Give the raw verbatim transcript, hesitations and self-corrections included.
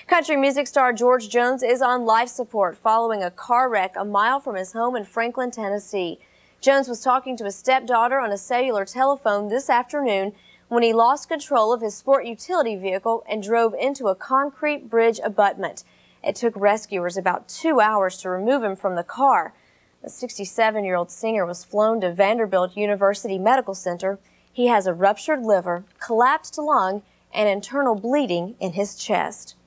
Country music star George Jones is on life support following a car wreck a mile from his home in Franklin, Tennessee. Jones was talking to his stepdaughter on a cellular telephone this afternoon when he lost control of his sport utility vehicle and drove into a concrete bridge abutment. It took rescuers about two hours to remove him from the car. The sixty-seven-year-old singer was flown to Vanderbilt University Medical Center. He has a ruptured liver, collapsed lung, and internal bleeding in his chest.